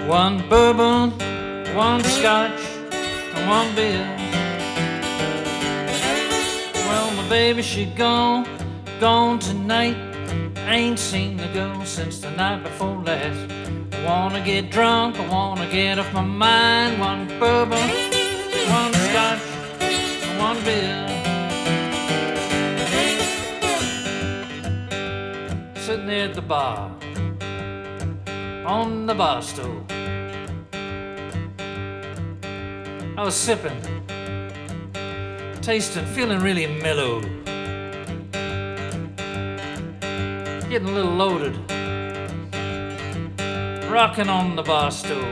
One bourbon, one scotch, and one beer. Well, my baby, she gone tonight. Ain't seen the girl since the night before last. I wanna get drunk, I wanna get off my mind. One bourbon, one scotch, and one beer. Sitting there at the bar, on the bar stool, I was sipping, tasting, feeling really mellow, getting a little loaded, rocking on the bar stool.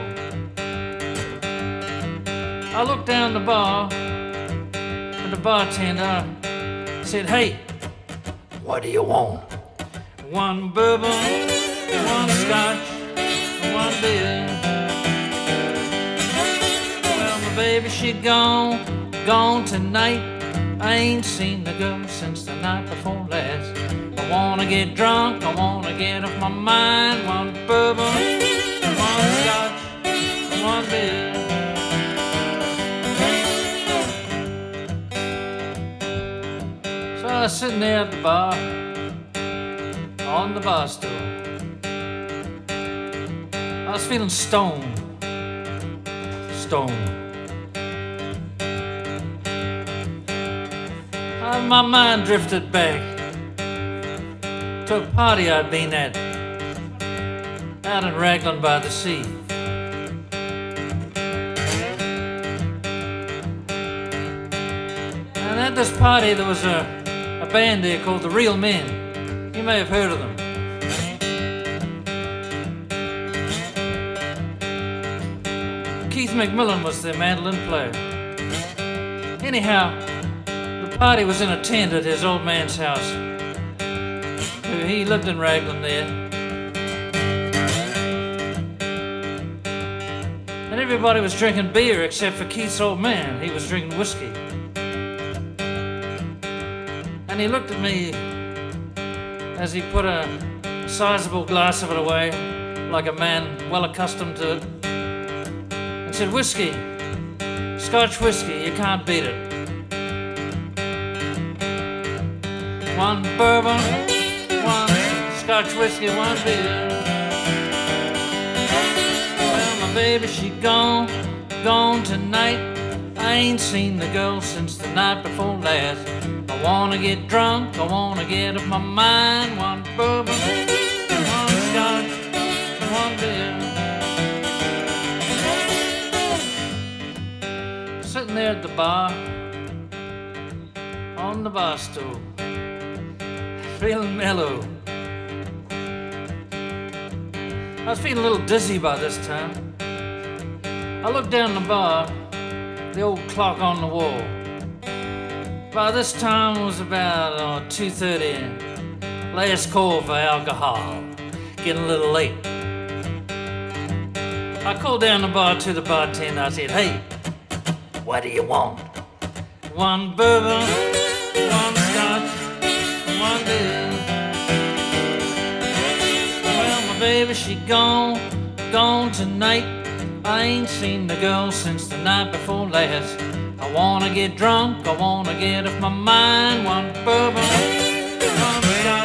I looked down the bar, and the bartender said, "Hey, what do you want?" One bourbon, one scotch, one beer. Well, my baby, she gone tonight. I ain't seen the girl since the night before last. I wanna get drunk, I wanna get off my mind. One bourbon, one scotch, one beer. So I was sitting there at the bar, on the bar stool. I was feeling stoned. My mind drifted back to a party I'd been at out in Raglan by the sea. And at this party there was a band there called The Real Men. You may have heard of them. Keith McMillan was their mandolin player. Anyhow, the party was in a tent at his old man's house. He lived in Raglan there. And everybody was drinking beer except for Keith's old man. He was drinking whiskey. And he looked at me as he put a sizable glass of it away, like a man well accustomed to it, and said, "Whiskey, Scotch whiskey, you can't beat it. One bourbon, one Scotch whiskey, one beer." Well, my baby, she gone tonight. I ain't seen the girl since the night before last. I wanna get drunk, I wanna get off my mind. One bourbon, one scotch, one beer. Sitting there at the bar, on the bar stool, feeling mellow. I was feeling a little dizzy by this time. I looked down the bar, the old clock on the wall. By this time it was about 2:30, last call for alcohol, getting a little late. I called down the bar to the bartender. I said, "Hey, what do you want?" One bourbon, one scotch, one beer. Well, my baby, she gone tonight. I ain't seen the girl since the night before last. I wanna get drunk, I wanna get off my mind. One bourbon, one scotch,